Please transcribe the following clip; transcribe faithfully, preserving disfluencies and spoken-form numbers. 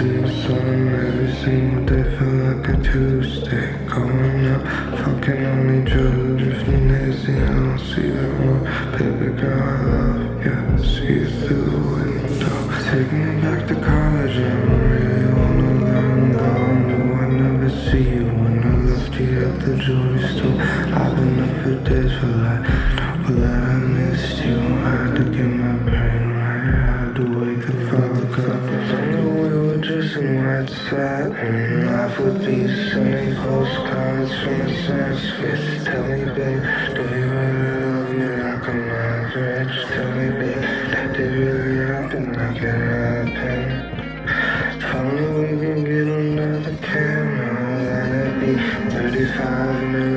in the sun. Every single day feel like a Tuesday. Going out, fucking only drugs, drifting hazy. I don't see the road. Baby girl, I love you. See you through the window. Take me back to college. I don't really wanna learn though. No, I never see you when I left you at the jewelry store. I've been up for days for like, but that I missed you. I had to get my brain right. I had to wake the fuck up. I know we were just in white satin. Life would be sending postcards from a sense fist. Tell me, babe, do you really love me like I'm average? Tell me, babe, that did really happen like it happened. If only we can get under the camera, then it'd be thirty-five minutes.